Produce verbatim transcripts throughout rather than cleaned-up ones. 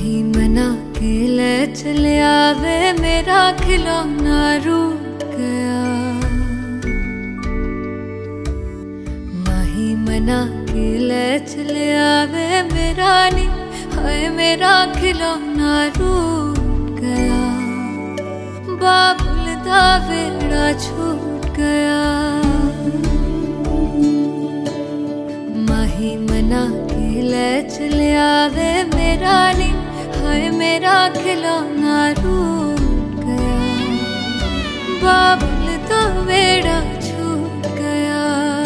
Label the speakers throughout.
Speaker 1: माही मना के ले चले आवे मेरा खिलौना रूठ गया। माही मना के ले चले आवे मेरा नी हाय मेरा खिलौना रूठ गया। बाबुल दा वेड़ा छूट गया। माही मना के ले चले आवे मेरा नी हाय मेरा खिलौना रूठ गया। बाबुल दा वेड़ा छूट गया।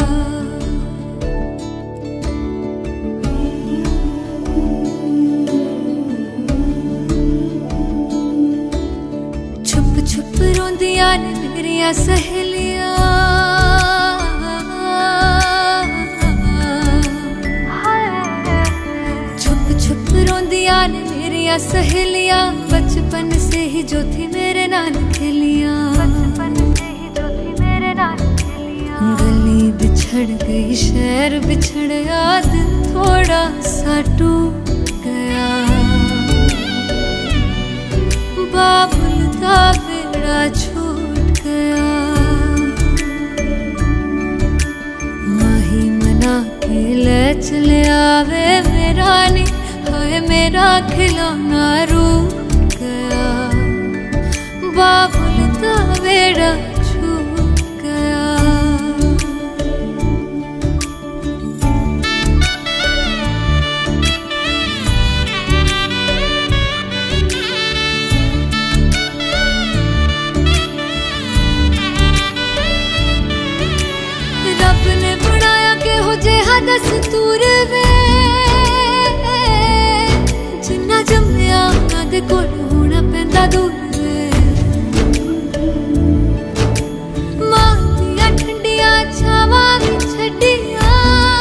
Speaker 1: छुप छुप रोंदियां ने मेरिया सहेलियां। छुप छुप रोंदियां ने मेरिया सहेलियां। बचपन से ही जो थी मेरे नाल खेलियां। बचपन से ही जो थी मेरे नाल खेलियां। गली बिछड़ गई शहर बिछड़ गया दिल थोड़ा सा टूट गया। बाबुल दा वेड़ा छूट गया। माही मना के ले चले आवे मेरा नी हाय मेरा खिलौना रूठ गया। बाबुल दा वेड़ा छूट गया। रब ने बनाया के हो जेहा दस्तूर वे। जिन्ना जम्मिया उन्हां दे कोल होना पैंदा दूर वे। मां दियां ठंडियां छावां भी छड्डियां।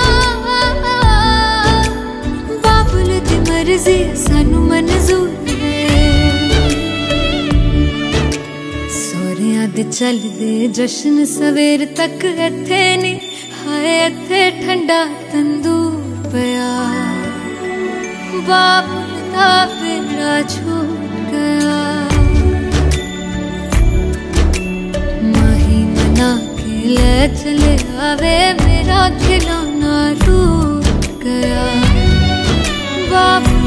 Speaker 1: बाबुल दी मर्जी सानू मंजूर वे। सोहरियां दे चलदे जश्न सवेर तक इत्थे नी हाय इत्थे ठंडा तंदूर पिया। बाबुल दा वेड़ा छूट गया। माही मना के ले चले आवे मेरा खिलौना रूठ गया। बाबुल